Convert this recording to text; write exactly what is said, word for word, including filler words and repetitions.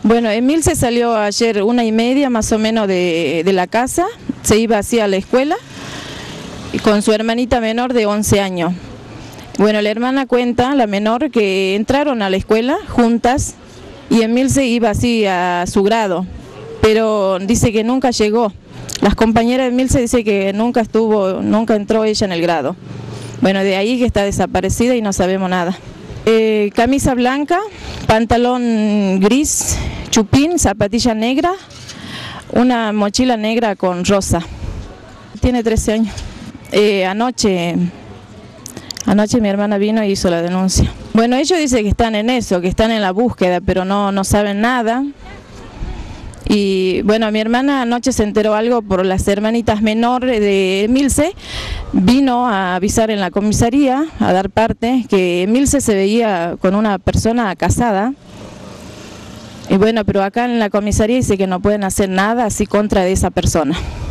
Bueno, Emilce salió ayer una y media más o menos de, de la casa, se iba así a la escuela con su hermanita menor de once años. Bueno, la hermana cuenta, la menor, que entraron a la escuela juntas y Emilce iba así a su grado, pero dice que nunca llegó. Las compañeras de Emilce dicen que nunca estuvo, nunca entró ella en el grado. Bueno, de ahí que está desaparecida y no sabemos nada. Eh, camisa blanca, pantalón gris, chupín, zapatilla negra, una mochila negra con rosa. Tiene trece años. Eh, anoche, anoche mi hermana vino y hizo la denuncia. Bueno, ellos dicen que están en eso, que están en la búsqueda, pero no, no saben nada. Y bueno, mi hermana anoche se enteró algo por las hermanitas menores de Emilce, vino a avisar en la comisaría, a dar parte, que Emilce se veía con una persona casada. Y bueno, pero acá en la comisaría dice que no pueden hacer nada así contra de esa persona.